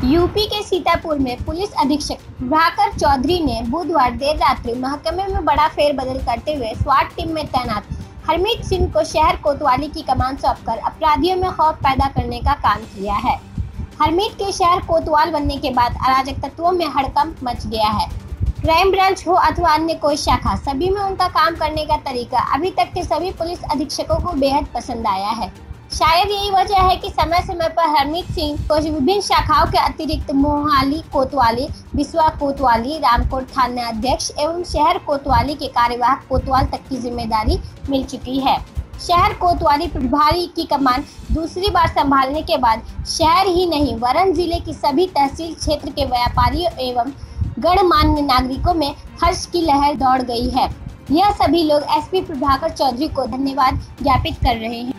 UP के सीतापुर में police अधीक्षक प्रभाकर चौधरी ने बुधवार देर रात्रि महकमे में बड़ा फेरबदल करते हुए स्वाट टीम में तैनात हरमीत सिंह को शहर कोतवाली की कमान सौंपकर अपराधियों में खौफ पैदा करने का काम किया है। हरमीत के शहर कोतवाल बनने के बाद अराजक तत्वों में हड़कंप मच गया है। क्राइम ब्रांच हो अथवा अन्य कोई शाखा, सभी में उनका काम करने का तरीका अभी तक के सभी पुलिस अधीक्षकों को बेहद पसंद आया है। शायद यही वजह है कि समय समय पर हरमीत सिंह को विभिन्न शाखाओं के अतिरिक्त मोहाली कोतवाली, बिस्वा कोतवाली, रामकोट थाना अध्यक्ष एवं शहर कोतवाली के कार्यवाहक कोतवाल तक की जिम्मेदारी मिल चुकी है। शहर कोतवाली प्रभारी की कमान दूसरी बार संभालने के बाद शहर ही नहीं वरन जिले की सभी तहसील क्षेत्र के व्यापारियों एवं गणमान्य नागरिकों में हर्ष की लहर दौड़ गई है। यह सभी लोग एसपी प्रभाकर चौधरी को धन्यवाद ज्ञापित कर रहे हैं।